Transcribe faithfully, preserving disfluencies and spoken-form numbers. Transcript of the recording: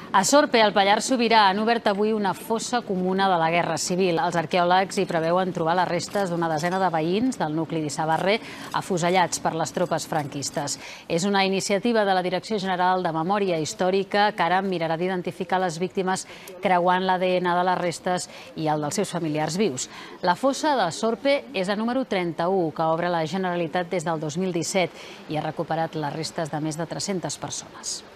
A Sorpe, al Pallars Sobirà, han obert avui una fossa comuna de la Guerra Civil. Els arqueòlegs hi preveuen trobar les restes d'una desena de veïns del nucli d'Issabarrer afusellats per les tropes franquistes. És una iniciativa de la Direcció General de Memòria Històrica que ara mirarà d'identificar les víctimes creuant l'A D N de les restes i el dels seus familiars vius. La fossa de Sorpe és a número trenta-u, que obre la Generalitat des del dos mil disset i ha recuperat les restes de més de tres-centes persones.